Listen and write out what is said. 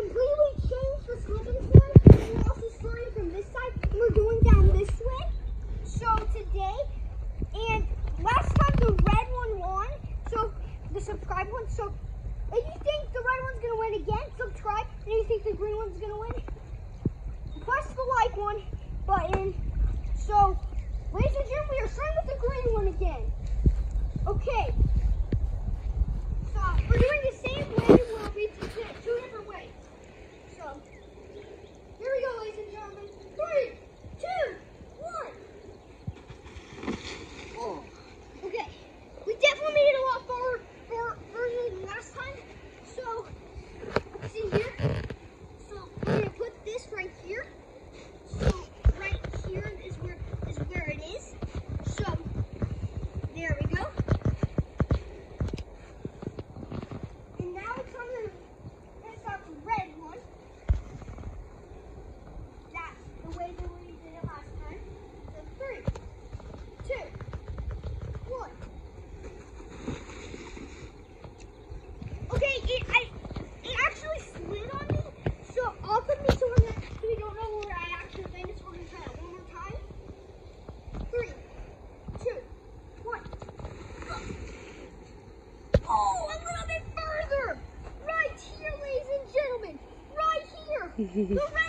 completely changed the slipping slide. We're also starting from this side, and we're going down this way. So today, and last time the red one won, so the subscribe one. So if you think the red one's gonna win again, subscribe. And if you think the green one's gonna win, press the like one button. So, ladies and gentlemen, we are starting with the green one again. Okay. So we're doing the same way. We'll be two different ways. So here we go, ladies and gentlemen. 3, 2, 1. Oh. Okay. We definitely made it a lot further than last time. So see here. So we're gonna put this right here. So right here is where it is. So there we go. And now it's on the red one. That's the way that we did it last time. So 3, 2, 1. Okay, it actually slid on me. So I'll put me to one that we don't know where I actually landed. So we're gonna try that one more time. 3, 2, 1. Oh, a little bit further. Right here, ladies and gentlemen. Right here. The